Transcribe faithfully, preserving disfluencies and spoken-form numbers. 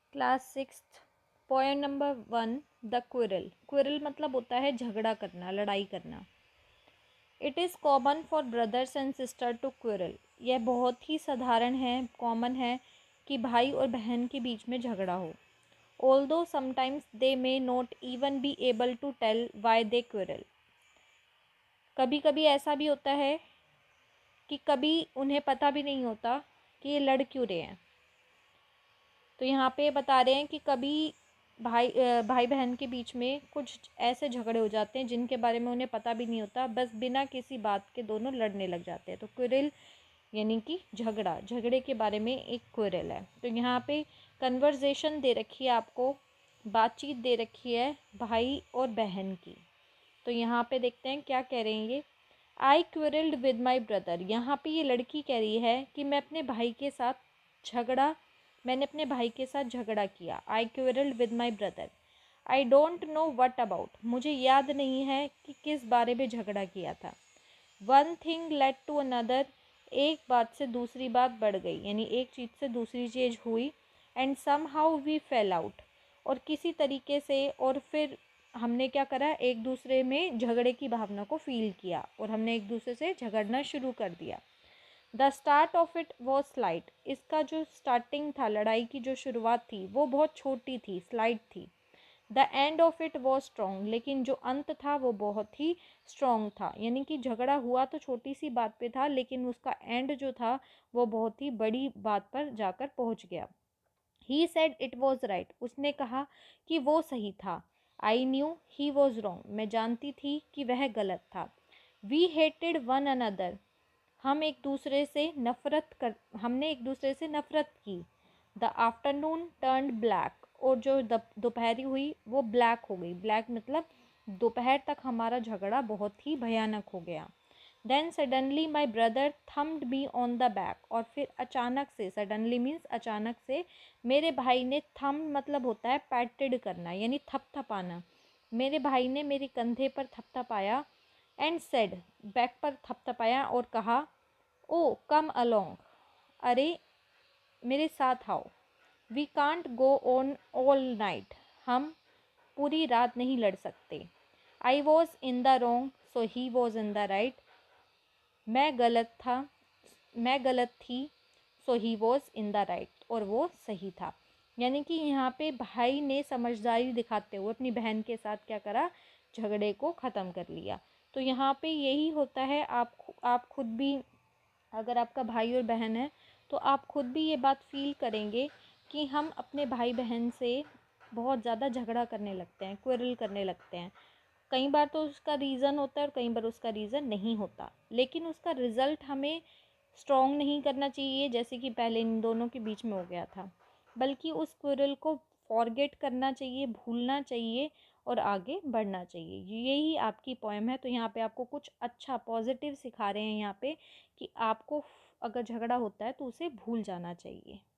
Class sixth, poem number one, the quarrel. Quarrel मतलब होता है झगड़ा करना, लड़ाई करना। It is common for brothers and sister to quarrel. यह बहुत ही साधारण है, कॉमन है कि भाई और बहन के बीच में झगड़ा हो। Although sometimes they may not even be able to tell why they quarrel. कभी कभी ऐसा भी होता है कि कभी उन्हें पता भी नहीं होता कि ये लड़ क्यों रहे हैं। तो यहाँ पे बता रहे हैं कि कभी भाई भाई बहन के बीच में कुछ ऐसे झगड़े हो जाते हैं जिनके बारे में उन्हें पता भी नहीं होता, बस बिना किसी बात के दोनों लड़ने लग जाते हैं। तो क्विरल यानी कि झगड़ा, झगड़े के बारे में एक क्विरल है। तो यहाँ पे कन्वर्जेशन दे रखी है आपको, बातचीत दे रखी है भाई और बहन की। तो यहाँ पे देखते हैं क्या कह रहे हैं ये। I quarrelled with my brother. यहाँ पे ये लड़की कह रही है कि मैं अपने भाई के साथ झगड़ा मैंने अपने भाई के साथ झगड़ा किया। I quarrelled with my brother. I don't know what about. मुझे याद नहीं है कि किस बारे में झगड़ा किया था। One thing led to another. एक बात से दूसरी बात बढ़ गई, यानी एक चीज़ से दूसरी चीज़ हुई। And somehow we fell out. और किसी तरीके से और फिर हमने क्या करा, एक दूसरे में झगड़े की भावना को फील किया और हमने एक दूसरे से झगड़ना शुरू कर दिया। The start of it was slight. इसका जो स्टार्टिंग था, लड़ाई की जो शुरुआत थी, वो बहुत छोटी थी, स्लाइट थी। The end of it was strong. लेकिन जो अंत था वो बहुत ही स्ट्रॉन्ग था। यानी कि झगड़ा हुआ तो छोटी सी बात पे था, लेकिन उसका एंड जो था वो बहुत ही बड़ी बात पर जाकर पहुंच गया। He said it was right. उसने कहा कि वो सही था। I knew he was wrong. मैं जानती थी कि वह गलत था। We hated one another. हम एक दूसरे से नफ़रत कर हमने एक दूसरे से नफ़रत की। The afternoon turned black. और जो दोपहरी हुई वो ब्लैक हो गई। ब्लैक मतलब दोपहर तक हमारा झगड़ा बहुत ही भयानक हो गया। Then suddenly my brother thumped me on the back. और फिर अचानक से, सडनली मीन्स अचानक से, मेरे भाई ने, थम मतलब होता है पैटेड करना यानी थपथपाना। मेरे भाई ने मेरे कंधे पर थपथपाया। एंड सेड, बैक पर थपथपाया और कहा, ओ कम अलोंग। अरे मेरे साथ आओ। We can't go on all night. हम पूरी रात नहीं लड़ सकते। I was in the wrong so he was in the right. मैं गलत था मैं गलत थी so he was in the right. और वो सही था। यानी कि यहाँ पे भाई ने समझदारी दिखाते हुए अपनी बहन के साथ क्या करा, झगड़े को ख़त्म कर लिया। तो यहाँ पे यही होता है। आप आप खुद भी, अगर आपका भाई और बहन है तो आप खुद भी ये बात फील करेंगे कि हम अपने भाई बहन से बहुत ज़्यादा झगड़ा करने लगते हैं, क्विरल करने लगते हैं। कई बार तो उसका रीज़न होता है और कई बार उसका रीज़न नहीं होता, लेकिन उसका रिज़ल्ट हमें स्ट्रॉन्ग नहीं करना चाहिए जैसे कि पहले इन दोनों के बीच में हो गया था, बल्कि उस क्विरल को फॉरगेट करना चाहिए, भूलना चाहिए और आगे बढ़ना चाहिए। यही आपकी पोएम है। तो यहाँ पे आपको कुछ अच्छा पॉजिटिव सिखा रहे हैं यहाँ पे कि आपको अगर झगड़ा होता है तो उसे भूल जाना चाहिए।